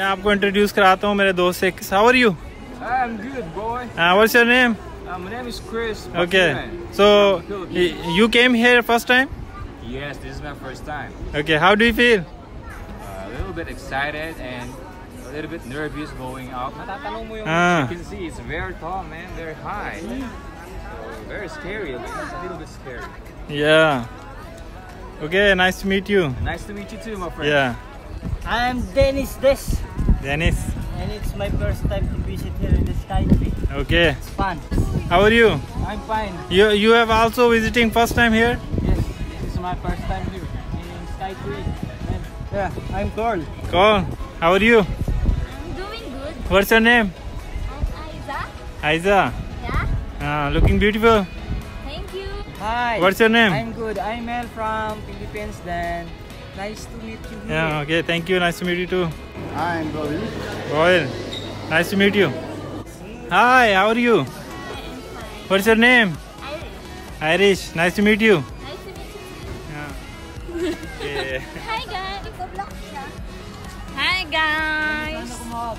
आपको इंट्रोड्यूस कराता हूँ मेरे दोस्त से। How are you? I'm good, boy. What's your name? My name is Chris. Okay. So you came here first time? Yes, this is my first time. Okay. How do you feel? A little bit excited and a little bit nervous going up. Natatanong mo yung Ah. you can see it's very tall, man, very high. So very scary. It's a little bit scary. Yeah. Okay. Nice to meet you. Nice to meet you too, my friend. Yeah. I'm Dennis Des, Dennis. and it's my first time to visit here in the Skytree. Okay. It's fun. How are you? I'm fine. You have also visiting first time here? Yes, this is my first time here in Skytree. And yeah, I'm Carl. Cool. How are you? I'm doing good. What's your name? I'm Aiza. Aiza. Yeah. Looking beautiful. Thank you. Hi. What's your name? I'm good. I'm Mel from Philippines. Then nice to meet you. Here. Yeah. Okay. Thank you. Nice to meet you too. I'm Roy. Royal. Nice to meet you. Hi. How are you? I'm fine. What's your name? Iris. Irish. Nice to meet you. Nice to meet you. Yeah. Okay. Hi guys. Hi guys.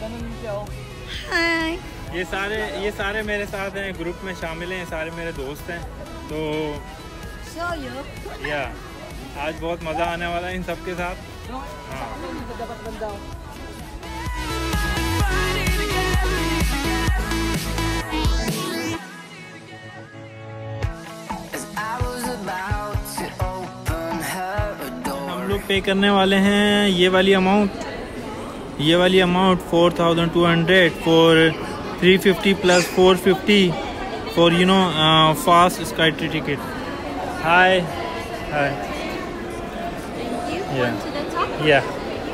Hi. ये सारे मेरे साथ हैं, group में शामिल हैं, ये सारे मेरे दोस्त हैं। तो So you. या आज बहुत मज़ा आने वाला है इन सब के साथ। हाँ। हम लोग पे करने वाले हैं ये वाली amount 4,200 for 350 plus 450 for fast SkyTree ticket. Hi hi Thank you. Yeah. On to the top. या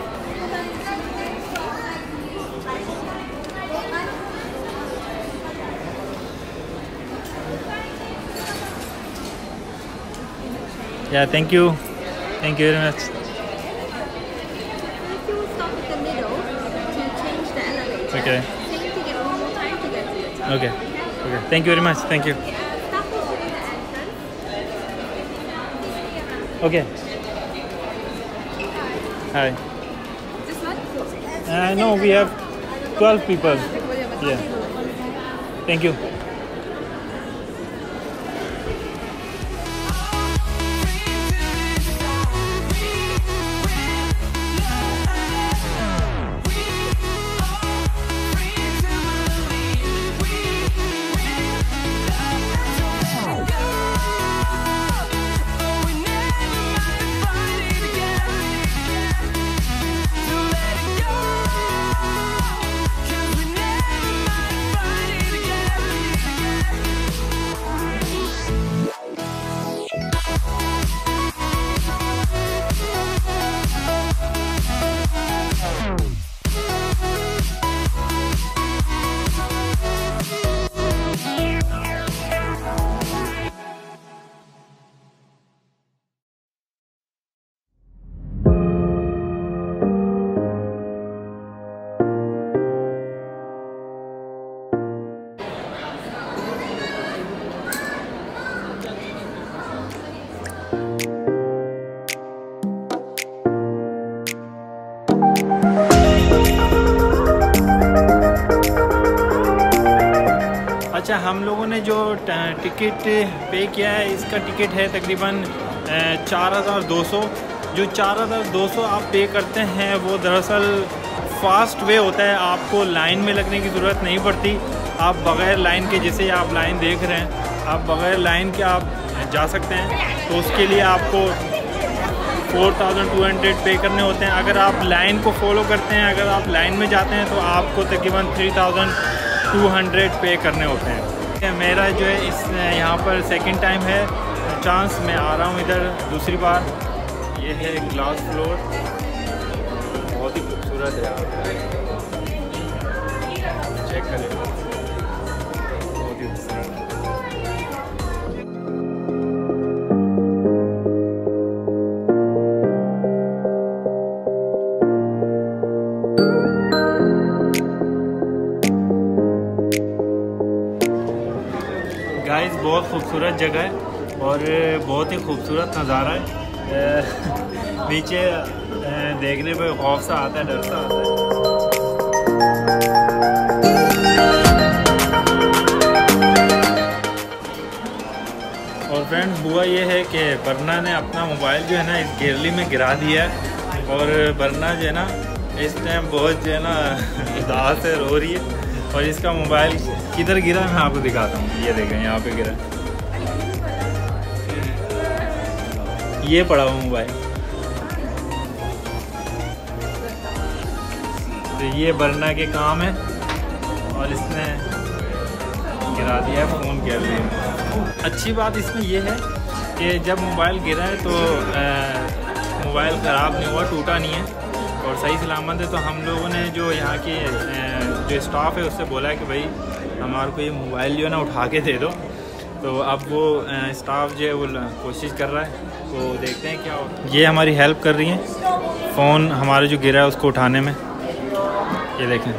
thank you very much. If you stop at the middle to change the elevator. Okay. Same ticket one more time to get to the top. Okay. Thank you very much. Thank you. Stop is in the entrance. Okay. Hi. This one? No, we have 12 people. Yeah. Thank you. अच्छा, हम लोगों ने जो ticket पे किया है इसका ticket है तकरीबन 4,200। जो 4,200 आप पे करते हैं वो दरअसल फास्ट वे होता है, आपको लाइन में लगने की ज़रूरत नहीं पड़ती। आप बग़ैर लाइन के, जैसे आप लाइन देख रहे हैं, आप बग़ैर लाइन के आप जा सकते हैं। तो उसके लिए आपको 4,200 पे करने होते हैं। अगर आप लाइन को फॉलो करते हैं, अगर आप लाइन में जाते हैं तो आपको तकरीबन 3,200 पे करने होते हैं। मेरा जो है इस यहाँ पर सेकंड टाइम है, चांस मैं आ रहा हूँ इधर दूसरी बार। ये है ग्लास फ्लोर, बहुत ही खूबसूरत है यहाँ, चेक करें, बहुत ही खूबसूरत। गाइस बहुत खूबसूरत जगह है और बहुत ही खूबसूरत नज़ारा है। नीचे देखने पे खौफ सा आता है, डर सा आता है। हुआ ये है कि बरना ने अपना मोबाइल जो है ना इस गेरली में गिरा दिया है और बरना जो है ना इस टाइम बहुत जो है ना उदास से रो रही है। और इसका मोबाइल किधर गिरा मैं आपको दिखाता हूँ। ये देखें यहाँ पे गिरा, ये पड़ा हुआ मोबाइल। तो ये बरना के काम है और इसने गिरा दिया है फ़ोन गैलरी में। अच्छी बात इसमें यह है कि जब मोबाइल गिरा है तो मोबाइल ख़राब नहीं हुआ, टूटा नहीं है और सही सलामत है। तो हम लोगों ने जो यहाँ के जो स्टाफ है उससे बोला है कि भाई हमारे को ये मोबाइल जो है ना उठा के दे दो। तो अब वो स्टाफ जो है वो कोशिश कर रहा है, तो देखते हैं क्या हो। ये हमारी हेल्प कर रही हैं फ़ोन हमारे जो गिरा है उसको उठाने में। ये देखें,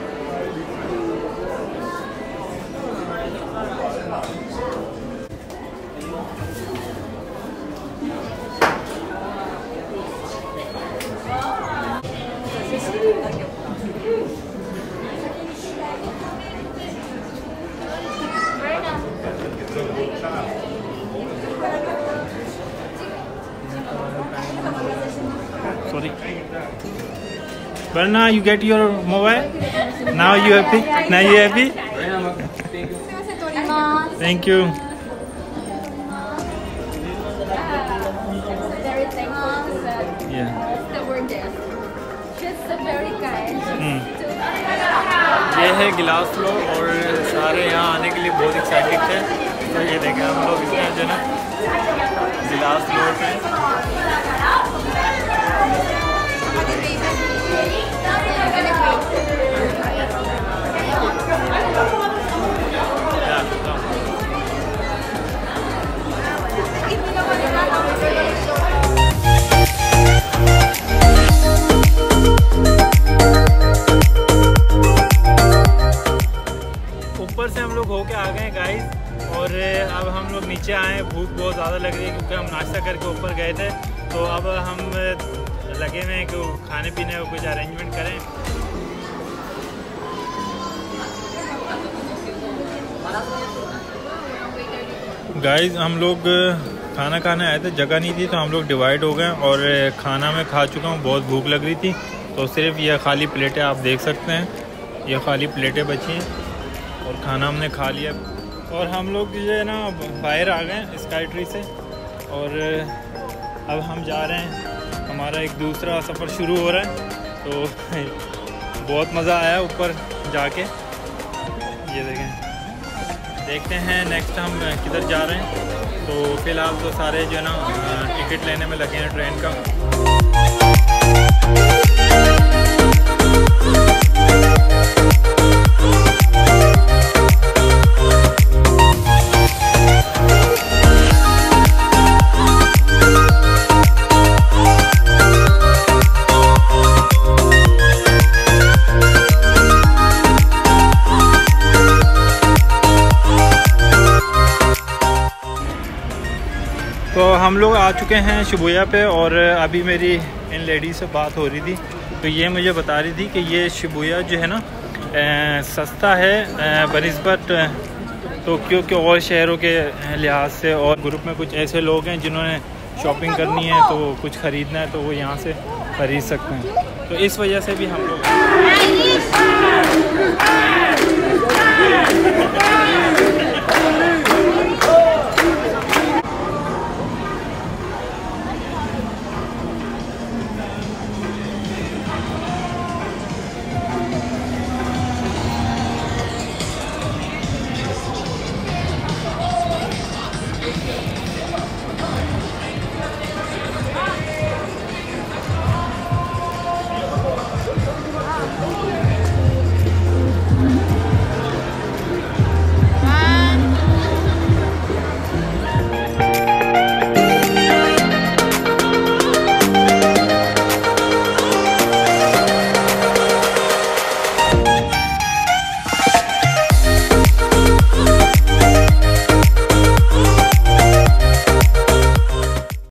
sorry. Barna, you get your mobile? Now you happy? Now you happy? Thank you. Very thankful that Yeah. they were there. Just a very kind. ये है गिलास फ्लोर और सारे यहाँ आने के लिए बहुत एक्साइटेड थे। तो ये देखें हम लोग इसमें जो है ना गिलास फ्लोर पे ऊपर से हम लोग होके आ गए गाइस और अब हम लोग नीचे आए। भूख बहुत ज़्यादा लग रही है क्योंकि हम नाश्ता करके ऊपर गए थे। तो अब हम लगे हुए हैं कि खाने पीने का कुछ अरेंजमेंट करें। गाइस हम लोग खाना खाने आए थे, जगह नहीं थी तो हम लोग डिवाइड हो गए और खाना मैं खा चुका हूँ। बहुत भूख लग रही थी तो सिर्फ ये खाली प्लेटें आप देख सकते हैं, ये खाली प्लेटें बची हैं और खाना हमने खा लिया। और हम लोग जो है ना बाहर आ गए स्काई ट्री से और अब हम जा रहे हैं, हमारा एक दूसरा सफ़र शुरू हो रहा है। तो बहुत मज़ा आया ऊपर जाके। ये देखें, देखते हैं नेक्स्ट हम किधर जा रहे हैं। तो फ़िलहाल तो सारे जो है ना टिकट लेने में लगे हैं ट्रेन का। तो हम लोग आ चुके हैं शिबुया पे और अभी मेरी इन लेडीज़ से बात हो रही थी। तो ये मुझे बता रही थी कि ये शिबुया जो है ना सस्ता है बनिस्बत टोक्यो के और शहरों के लिहाज से। और ग्रुप में कुछ ऐसे लोग हैं जिन्होंने शॉपिंग करनी है तो कुछ ख़रीदना है तो वो यहाँ से ख़रीद सकते हैं। तो इस वजह से भी हम लोग